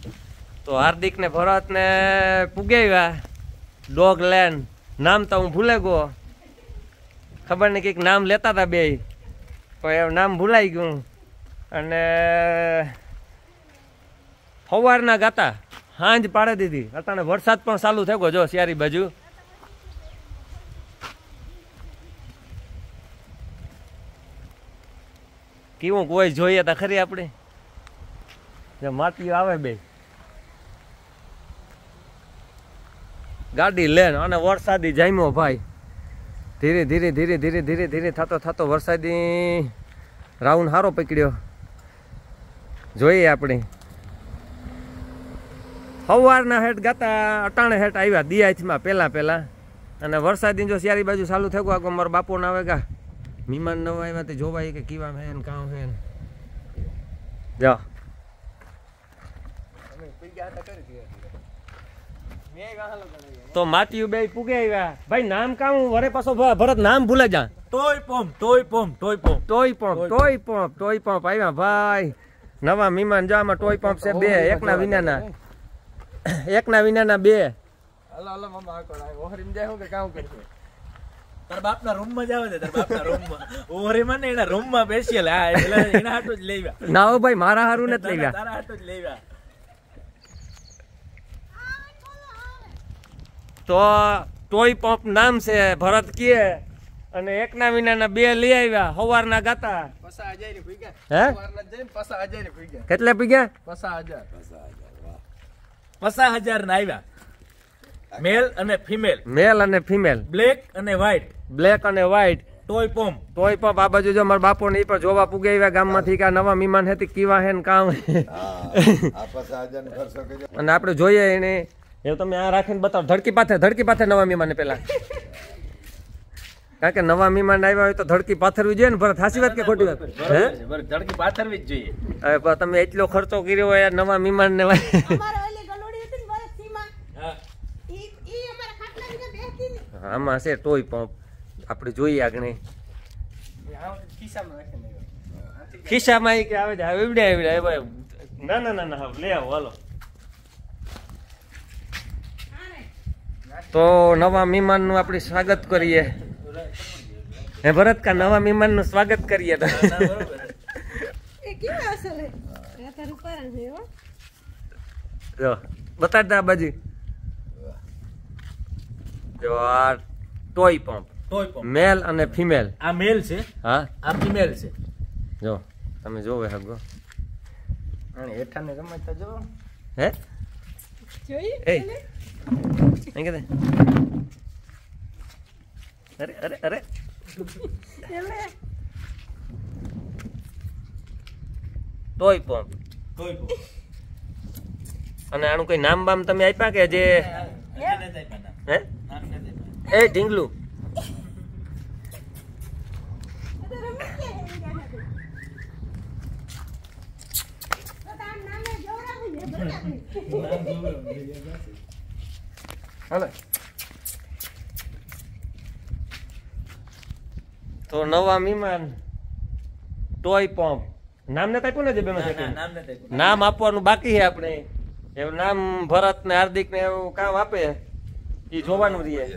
તો હાર્દિક ને ભરત ને પુગાવ્યા ડોગ લેન્ડ. નામ તો હું ભૂલે ગયો, ખબર નહીં કંઈક નામ લેતા હતા બે, પણ નામ ભૂલાઈ ગયું. અને સવારના ગાતા સાંજ પાડી દીધી. અટાણે વરસાદ પણ ચાલુ થઈ ગયો જો શિયારી બાજુ. કેવું કોઈ જોઈએ તો ખરી આપણે માટીઓ આવે બે ગાડી લેન. અને વરસાદી જામ્યો ભાઈ. ધીરે ધીરે ધીરે ધીરે ધીરે ધીરે થતો થતો વરસાદી રાઉન્ડ સારો પકડ્યો. જોઈએ આપણે સવારના હેઠ ગાતા અટાણે હેઠ આવ્યા દિયાથમાં પહેલા. અને વરસાદી જો શિયારી બાજુ ચાલુ થઈ ગયો. મારા બાપુ ના આવે ગા મહેમાન ન આવ્યા તે જોવાય કે કેવા હે ને કામ હે ને. જા તો માટીયું બે પૂગે આવ્યા ભાઈ. નામ કામ વરે પાછો ભરત નામ ભૂલે જા. ટોય પંપ આવ્યા ભાઈ. નવા મહેમાન જો આમાં ટોય પંપ છે બે. એકના વિનાના બે. તાર બાપના રૂમમાં જાવ છે. તાર બાપના રૂમમાં ઓહરીમાં ને એના રૂમમાં બેસીએલ. હા એટલે એના હાટું જ લેવા. ના હો ભાઈ મારા હારું નથી લેવા. તારા હાટું જ લેવા. તો ટોય પંપ નામ છે ભરત કે. અને એકના વિનાના બે લઈ આવ્યા સવારના ગાતા. 50,000 ભીગ્યા. હે સવારના જઈને 50,000 ભીગ્યા. કેટલા પીગ્યા? 50,000 ના આવ્યા. મેલ અને ફિમેલ. બ્લેક અને વ્હાઈટ. ટોય પંપ આ બાજુ જો મારા બાપો ને પણ જોવા પૂગે આવ્યા ગામમાંથી કે નવા મહેમાન હતી કેવા હે ને કામ. અને આપણે જોઈએ એને એવું તમે આ રાખીને બતાવો. ધડકી પાથે નવા મહેમાન પેલા. કારણ કે નવા મહેમાન આવ્યા હોય તો ધડકી પાથરવી જોઈએ ને ભરત. સાચી વાત કે ખોટી વાત? હે ધડકી પાથરવી જ જોઈએ. હવે તમે એટલો ખર્ચો કર્યો હોય નવા મહેમાન ને. આમાં છે ટોય પંપ. આપણે જોઈએ આગળ ખિસ્સામાં કે આવે છે. એવડે ના લે આવો હાલો. તો નવા મહેમાન નું આપણે સ્વાગત કરીએ. હે ભરત કા નવા મહેમાન નું સ્વાગત કરીએ. બતાડ દા બાજુ જો આ ટોય પંપ મેલ અને ફિમેલ. આ મેલ છે. હા આ ફિમેલ છે. જો તમે જોવે હગો અને હેઠાને રમતા જો. હે જોઈ એ અહીં કે અરે ટોય પંપ. અને આનું કઈ નામ બામ તમે આપ્યા કે જે? હે એ ઢીંગલું. તો નવા મહેમાન ટોય પંપ નામ ને આપ્યું ને જે નામ આપવાનું બાકી છે આપણે. એવું નામ ભરત ને હાર્દિક ને એવું કામ આપે એ જોવાનું રહીએ.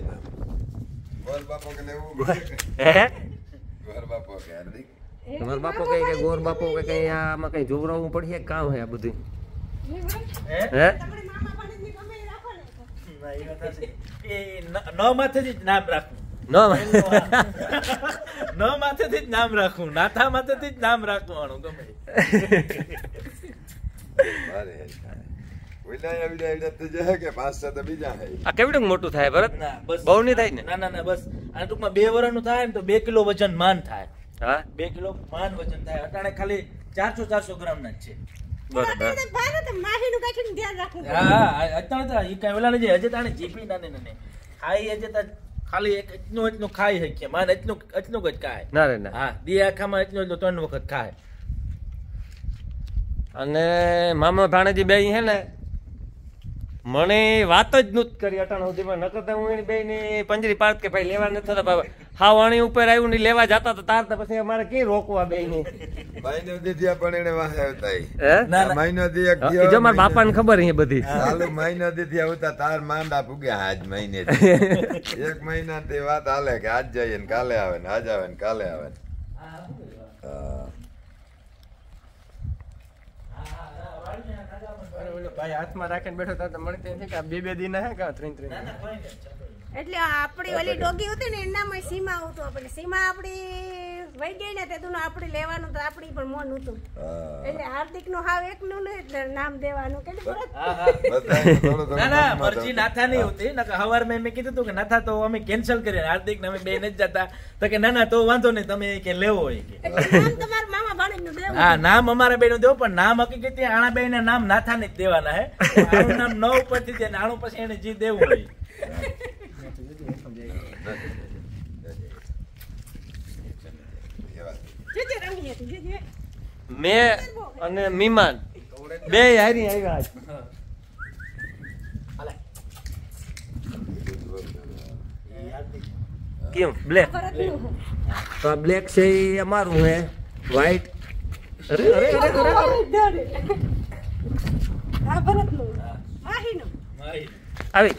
તમારો બાપો કઈ કે ગોર બાપો કે કઈ આમાં કઈ જોવરાવવું પડશે કામ હે આ બધું. હે ન માથેથી જ નામ રાખવું. ન માથેથી જ નામ રાખવું. નાથા માથેથી જ નામ રાખવાનું ગમે. આ કેવડું મોટું થાય ભરત? બહુ નહીં થાય ને? ના બસ આ ટૂંકમાં 2 વર્ષનું થાય ને તો 2 કિલો વજન માન થાય. હા 2 કિલો માન વજન થાય. અટાણે ખાલી 400 ગ્રામ ના જ છે. બરાબર. હા અત્યારે તો ઈ કઈ ઓલા ને જે હજે તાણે જીપી નાને ખાઈ હજે તા ખાલી એટલું ખાઈ શકીએ. માન એટલું જ ખાય. ના રે ના. હા દી આખામાં એટલું 3 વખત ખાય. અને મામા ભાણેજી બે હે ને મને વાત જ નહોતી કરી અટાણ સુધીમાં. નકર હું એની બેની પંજરી પાડ કે ભાઈ લેવા નથી થતા. હા વાણી ઉપર આવ્યું ને લેવા જતા તો તાર તો પછી અમારે કઈ રોકવા બેની. મહિનો દીધી પણ એને વાહે આવતા હે મહિનો દી એક જો મારા બાપાને ખબર છે બધી. ચાલુ મહિનો દીધી આવતા તાર માંડા પૂગ્યા આજ મહિને એક મહિના થી વાત હાલે કે આજ જઈએ ને કાલે આવે ને આજ આવે ને કાલે આવે ને. ભાઈ હાથમાં રાખીને બેઠો તો મળતી નથી કે બે દિન હે કે 3 એટલે આપણી ઓલી ડોગી હતી ને એનામાં સીમા આવતું. આપણે સીમા આપણી વહી ગઈ ને તે આપણે લેવાનું તો આપણી પણ મોન હતું. એટલે હાર્દિક નું હાવ એકનું ને એટલે નામ દેવાનું કે ના ના મરજી નાથા નહીં હોતી. હવાર મેં કીધું હતું કે નાથા તો અમે કેન્સલ કરીએ હાર્દિક ને અમે બે નથી જતા. તો કે ના ના તો વાંધો નહીં તમે કે લેવો હોય કે નામ તમારા મામા ભાણેજ નું દેવું. હા નામ અમારા બેન નું દેવું પણ નામ હકીકત આણા બેન ના નામ નાથા ને જ દેવાના હે. આનું નામ ન ઉપરથી દે આણું પછી એને જી દેવું હોય. મેં અને મીમાન બે હારી આવ્યા. કેમ બ્લેક તો આ બ્લેક છે એ અમારું હે વ્હાઈટ. અરે અરે અરે આ ભરત નું માહી નું આવી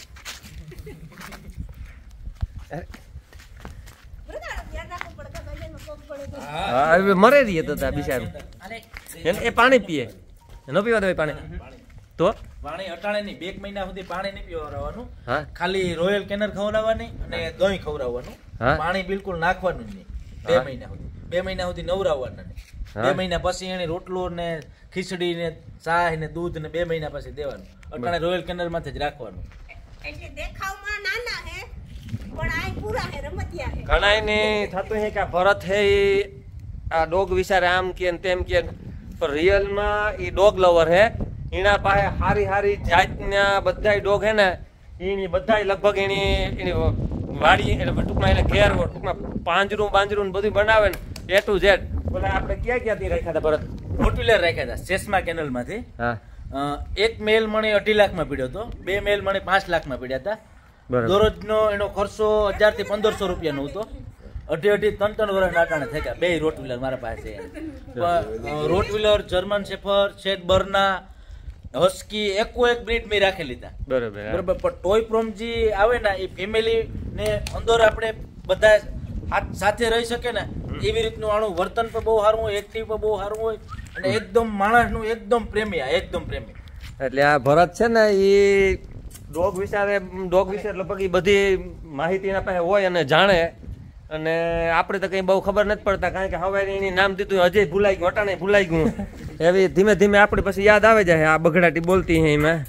મરે રહીએ તો બિચારું એ પાણી પીએ ન પીવા દે પાણી તો પાણી અટાણે નહીં 2 મહિના સુધી પાણી નહીં પીવડાવવાનું. ખાલી રોયલ કેનર ખવડાવવાની અને દહીં ખવડાવવાનું. પાણી બિલકુલ નાખવાનું જ નહીં 2 મહિના સુધી. 2 મહિના સુધી નવરાવવાના નહીં. 2 મહિના પછી એને રોટલો ને ખીચડી ને ચા ને દૂધ ને 2 મહિના પછી દેવાનું. અટાણે રોયલ કેનર માંથી જ રાખવાનું. એટલે દેખાવમાં નાના હે પણ આ પૂરા હે રમતિયા હે. ઘણા ને થતું હે કે ભરત હે આ ડોગ વિચારે આમ કે તેમ કે પણ રિયલ માં એ ડોગ લવર હે. એના પાસે હારી હારી જાતના બધાય ડોગ હે ને એની બધાય લગભગ એની વાડી ટૂંકમાં એને ઘેર ટૂંકમાં પાંજરું બાંજરું બધું બનાવે ને A to Z. બોલે આપણે ક્યાં ક્યાંથી રાખ્યા હતા ભરત? રોટવીલર રાખ્યા હતા ચેસમા કેનલ માંથી. એક મેલ મણે 2.5 લાખમાં પડ્યો હતો. 2 મેલ મણે 5 લાખમાં પડ્યા હતા. દરરોજનો એનો ખર્ચો 1000 થી 1500 રૂપિયાનો હતો. 2.5-3 વર્ષ નાટાણે થઈ ગયા. 2 રોટવીલર મારા પાસે. Rottweiler, German shepherd, saint Bernard, husky એક બ્રીડ મેં રાખેલી હતા. બરોબર. પણ ટોય પ્રોમજી આવે ને એ ફેમિલી ને અંદર આપણે બધા સાથે રહી શકે ને એવી રીતનું આનું વર્તન પણ બહુ સારું હોય, એક્ટિવ પણ બહુ સારું હોય અને એકદમ માણસનું એકદમ પ્રેમી. એટલે આ ભરત છે ને એ ડોગ વિશે લગભગ એ બધી માહિતી એના પાસે હોય અને જાણે. અને આપણે તો કઈ બહુ ખબર નથી પડતા કારણ કે હવે એની નામ દીધું હજી ભૂલાઈ ગયું, અટાણે ભૂલાઈ ગયું. એવી ધીમે ધીમે આપણે પછી યાદ આવે જાય આ બગડાટી બોલતી હે એમાં.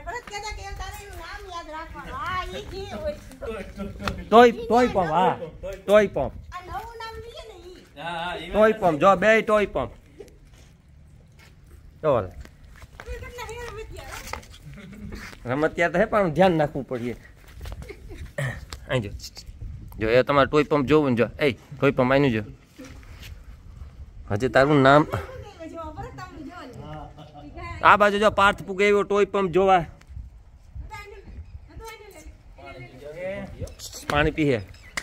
Toy pom. હા ટોય પંપ. ટોય પંપ જો બે ટોય પંપ. ચાલ રમતિયા તો હે પણ ધ્યાન નાખવું પડીએ. અહીં જો એ તમારે ટોય પંપ જોવું ને જો એ ટોય પંપ આનું જો હજી તારું નામ આ બાજુ જો પાર્થ પૂગે એવો ટોય પંપ જોવા. પાણી પીએ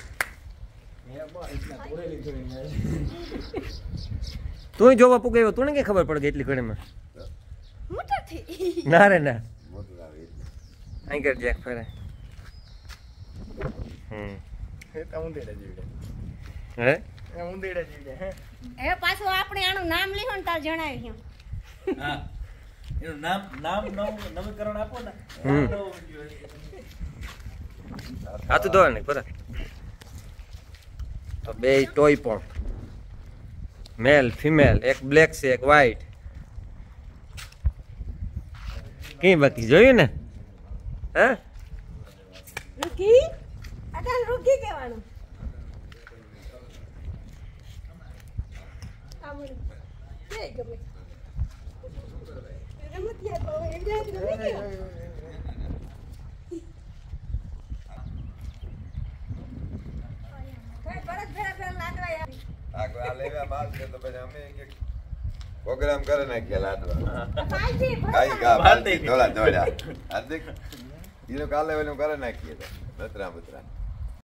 તું જોવા પૂગે એવો તું ને કઈ ખબર પડે એટલી ઘડીમાં ના રે ના અહીં કર જેક ફરે. પાછું આપણે આનું નામ લીધું ને તાર જણાવ્યું. એનું નામ નવીકરણ આપો ને. હાથું ધોવા નહીં બરાબર. તો બે ટોય પંપ મેલ ફિમેલ, એક બ્લેક છે એક વ્હાઈટ. કઈ બાકી જોયું ને? હે રૂકી અટાલ રૂકી કહેવાનું. આમર કે ગમે રમતિયા તો એટલે જ ગમે કે પ્રોગ્રામ કરે નાખીએ લાડવા પાલજી, કાઈ કા બાલતી થોડા હાર્દિક ઈનો કાલે ઓલું કરે નાખીએ બતરા